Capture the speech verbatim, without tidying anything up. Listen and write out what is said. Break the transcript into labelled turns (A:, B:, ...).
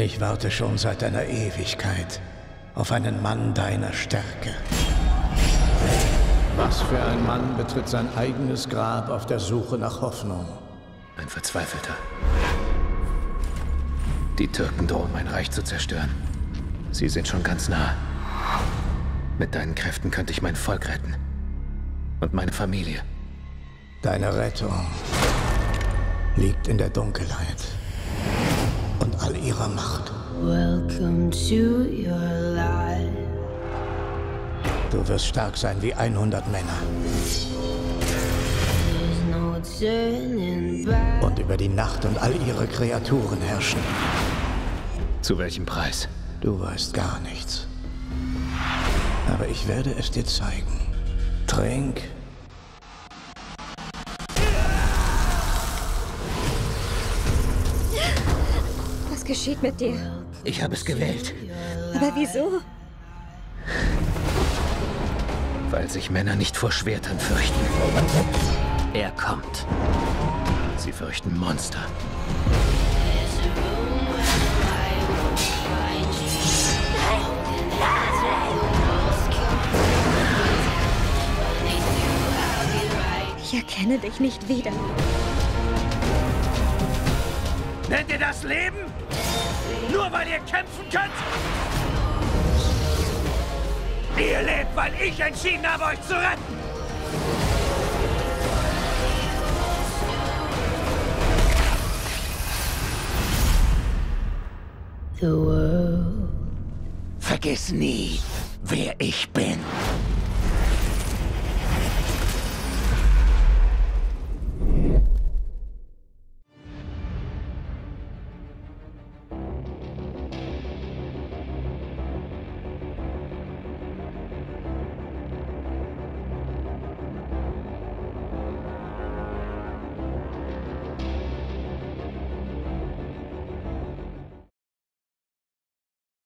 A: Ich warte schon seit einer Ewigkeit auf einen Mann deiner Stärke. Was für ein Mann betritt sein eigenes Grab auf der Suche nach Hoffnung?
B: Ein Verzweifelter. Die Türken drohen, mein Reich zu zerstören. Sie sind schon ganz nah. Mit deinen Kräften könnte ich mein Volk retten. Und meine Familie.
A: Deine Rettung liegt in der Dunkelheit und all ihrer Macht.
C: Welcome to your life.
A: Du wirst stark sein wie hundert Männer.
C: There's no turning back.
A: Und über die Nacht und all ihre Kreaturen herrschen.
B: Zu welchem Preis?
A: Du weißt gar nichts. Aber ich werde es dir zeigen. Trink.
D: Was geschieht mit dir?
B: Ich habe es gewählt.
D: Aber wieso?
B: Weil sich Männer nicht vor Schwertern fürchten. Er kommt. Sie fürchten Monster.
D: Ich erkenne dich nicht wieder.
E: Nennt ihr das Leben? Nur weil ihr kämpfen könnt? Ihr lebt, weil ich entschieden habe, euch zu retten!
C: The world.
E: Vergiss nie, wer ich bin.